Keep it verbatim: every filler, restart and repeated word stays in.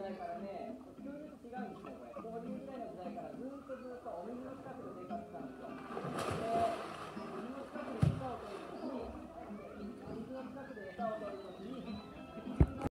代からね、普通に違うんですよ、これ。恐竜時代の時代からずっとずっとお水の近くで生活したんですよ。